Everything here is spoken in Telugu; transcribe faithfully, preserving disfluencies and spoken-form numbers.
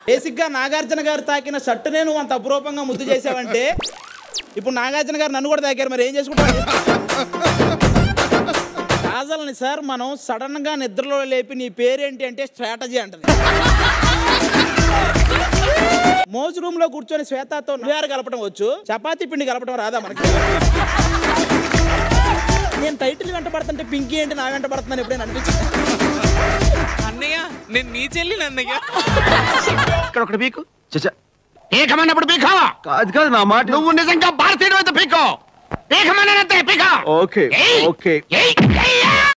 బేసిక్ గా నాగార్జున గారు తాకిన షర్టునే నువ్వు అంత అపురూపంగా ముద్దు చేసావంటే ఇప్పుడు నాగార్జున గారు నన్ను కూడా తాకారు, మరి ఏం చేసుకుంటారు? కాజల్ని సార్ మనం సడన్ గా నిద్రలో లేపి నీ పేరేంటి అంటే స్ట్రాటజీ అంటది. మోజు రూమ్ లో కూర్చొని శ్వేతతో నువ్వు కలపడం వచ్చు, చపాతీ పిండి కలపడం రాదా మనకి? నేను టైటిల్ వెంట పడుతుంటే పింకీ ఏంటి నా వెంట పడుతున్నాను ఎప్పుడైనా అనిపించింది? అన్నయ్య నేను నీ చెల్లి అన్నయ్య. ఇక్కడ ఒకటి పీకు పీకమన్నప్పుడు పీకో. కాదు కాదు నా మాట. నువ్వు నిజంగా భారతీయుడు అయితే పీకో. పీకమన్నంతే పీకో. Okay okay.